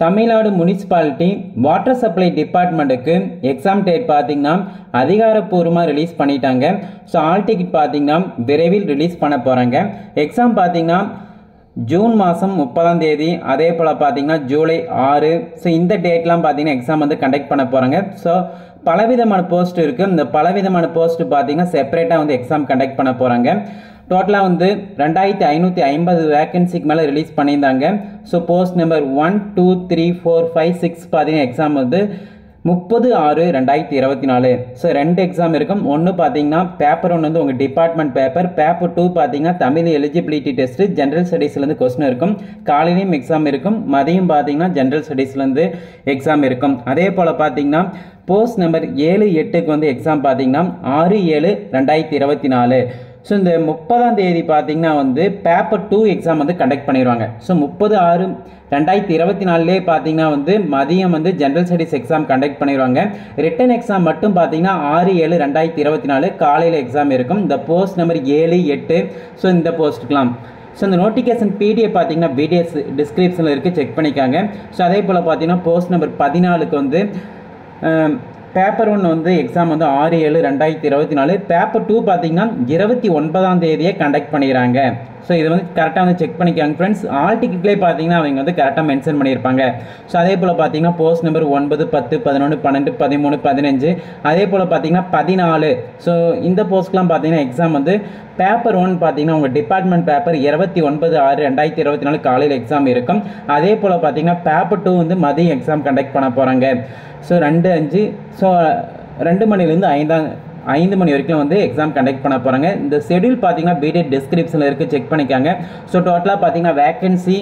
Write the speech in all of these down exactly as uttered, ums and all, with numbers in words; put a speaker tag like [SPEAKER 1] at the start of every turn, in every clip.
[SPEAKER 1] Tamil Nadu municipality water supply டிபார்ட்மெண்ட்டுக்கு exam date பார்த்தீங்கன்னா அதிகாரப்பூர்வமாக ரிலீஸ் பண்ணிட்டாங்க. ஸோ ஆல் டிக்கெட் பார்த்தீங்கன்னா விரைவில் ரிலீஸ் பண்ண போகிறாங்க. எக்ஸாம் பார்த்தீங்கன்னா ஜூன் மாதம் முப்பதாம் தேதி, அதே போல் பார்த்தீங்கன்னா ஜூலை ஆறு. ஸோ இந்த டேட்லாம் பார்த்தீங்கன்னா எக்ஸாம் வந்து கண்டக்ட் பண்ண போகிறாங்க. ஸோ பலவிதமான போஸ்ட் இருக்குது. இந்த பலவிதமான போஸ்ட் பார்த்தீங்கன்னா செப்பரேட்டாக வந்து எக்ஸாம் கண்டக்ட் பண்ண போகிறாங்க. டோட்டலாக வந்து ரெண்டாயிரத்தி ஐநூற்றி ஐம்பது வேக்கன்சிக்கு மேலே ரிலீஸ் பண்ணியிருந்தாங்க. So post number one two three four five six பார்த்தீங்கன்னா எக்ஸாம் வந்து முப்பது ஆறு ரெண்டாயிரத்தி இருபத்தி நாலு. ஸோ ரெண்டு எக்ஸாம் இருக்கும். ஒன்று பார்த்தீங்கன்னா பேப்பர் ஒன்று வந்து உங்கள் டிபார்ட்மெண்ட் பேப்பர், பேப்பர் டூ பார்த்தீங்கன்னா தமிழ் எலிஜிபிலிட்டி டெஸ்ட்டு ஜென்ரல் ஸ்டடீஸ்லேருந்து கொஸ்டின் இருக்கும். காலையிலையும் எக்ஸாம் இருக்கும், மதியம் பார்த்தீங்கன்னா ஜென்ரல் ஸ்டடீஸ்லேருந்து எக்ஸாம் இருக்கும். அதே போல் பார்த்தீங்கன்னா போஸ்ட் நம்பர் ஏழு எட்டுக்கு வந்து எக்ஸாம் பார்த்தீங்கன்னா ஆறு ஏழு ரெண்டாயிரத்தி இருபத்தி நாலு. ஸோ இந்த முப்பதாம் தேதி பார்த்தீங்கன்னா வந்து பேப்பர் டூ எக்ஸாம் வந்து கண்டக்ட் பண்ணிடுவாங்க. ஸோ முப்பது ஆறு ரெண்டாயிரத்தி இருபத்தி நாலுலேயே பார்த்தீங்கன்னா வந்து மதியம் வந்து ஜென்ரல் ஸ்டடீஸ் எக்ஸாம் கண்டக்ட் பண்ணிடுவாங்க. ரிட்டன் எக்ஸாம் மட்டும் பார்த்தீங்கன்னா ஆறு ஏழு ரெண்டாயிரத்தி இருபத்தி நாலு காலையில் எக்ஸாம் இருக்கும். இந்த போஸ்ட் நம்பர் ஏழு எட்டு. ஸோ இந்த போஸ்ட்டுக்கலாம். ஸோ இந்த நோட்டிஃபிகேஷன் பிடிஎஃப் பார்த்தீங்கன்னா பிடிஎஸ் டிஸ்கிரிப்ஷனில் இருக்குது, செக் பண்ணிக்காங்க. ஸோ அதே போல் பார்த்தீங்கன்னா போஸ்ட் நம்பர் பதினாலுக்கு வந்து பேப்பர் ஒன்று வந்து எக்ஸாம் வந்து ஆறு ஏழு ரெண்டாயிரத்தி இருபத்தி நாலு. பேப்பர் டூ பார்த்தீங்கன்னா இருபத்தி ஒன்பதாம் தேதியே கண்டக்ட் பண்ணிடுறாங்க. ஸோ இதை வந்து கரெக்டாக வந்து செக் பண்ணிக்காங்க ஃப்ரெண்ட்ஸ். ஆல் டிக்கெட்லேயே பார்த்தீங்கன்னா அவங்க வந்து கரெக்டாக மென்ஷன் பண்ணியிருப்பாங்க. ஸோ அதே போல் பார்த்தீங்கன்னா போஸ்ட் நம்பர் ஒன்பது பத்து பதினொன்று பன்னெண்டு பதிமூணு பதினஞ்சு, அதே போல் பார்த்தீங்கன்னா பதினாலு. ஸோ இந்த போஸ்ட்லாம் பார்த்தீங்கன்னா எக்ஸாம் வந்து பேப்பர் ஒன் பார்த்தீங்கன்னா உங்கள் டிபார்ட்மெண்ட் பேப்பர் இருபத்தி ஒன்பது ஆறு ரெண்டாயிரத்தி இருபத்தி நாலு காலையில் எக்ஸாம் இருக்கும். அதே போல் பார்த்தீங்கன்னா பேப்பர் டூ வந்து மதியம் எக்ஸாம் கண்டக்ட் பண்ண போகிறாங்க. ஸோ ரெண்டு அஞ்சு ஸோ ரெண்டு மணிலேருந்து ஐந்தாம் ஐந்து மணி வரைக்கும் வந்து எக்ஸாம் கண்டக்ட் பண்ண போகிறாங்க. இந்த ஷெடியூல் பார்த்தீங்கன்னா பிடிஎட் டிஸ்கிரிப்ஷனில் இருக்குது, செக் பண்ணிக்காங்க. ஸோ டோட்டலாக பார்த்தீங்கன்னா வேக்கன்சி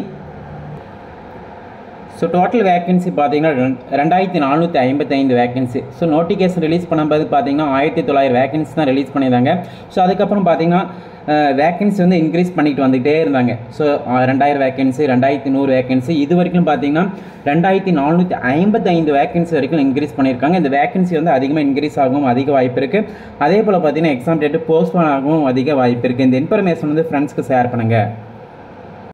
[SPEAKER 1] ஸோ டோட்டல் வேக்கன்சி பார்த்தீங்கன்னா ரெண்டாயிரத்தி நானூற்றி ஐம்பத்தி ஐந்து வேக்கன்சி. ஸோ நோட்டிஃபிகேஷன் ரிலீஸ் பண்ணும்போது பார்த்தீங்கன்னா ஆயிரத்தி தொள்ளாயிரம் வேக்கன்சி தான் ரிலீஸ் பண்ணியிருந்தாங்க. ஸோ அதுக்கப்புறம் பார்த்தீங்கன்னா வேக்கன்சி வந்து இன்க்ரீஸ் பண்ணிட்டு வந்துகிட்டே இருந்தாங்க. ஸோ ரெண்டாயிரம் வேக்கன்சி, ரெண்டாயிரத்தி நூறு வேக்கன்சி, இது வரைக்கும் பார்த்தீங்கன்னா ரெண்டாயிரத்தி நானூற்றி ஐம்பத்தி ஐந்து வேக்கன்சி வரைக்கும் இன்க்ரீஸ் பண்ணியிருக்காங்க. இந்த வேக்கன்சி வந்து அதிகமாக இன்க்ரீஸ் ஆகவும் அதிக வாய்ப்பு இருக்குது. அதே போல் பார்த்தீங்கன்னா எக்ஸாம் டேட்டு போஸ்ட்போன் ஆகவும் அதிக வாய்ப்பு இருக்குது. இந்த இன்ஃபர்மேஷன் வந்து ஃப்ரெண்ட்ஸ்க்கு ஷேர் பண்ணுங்கள்.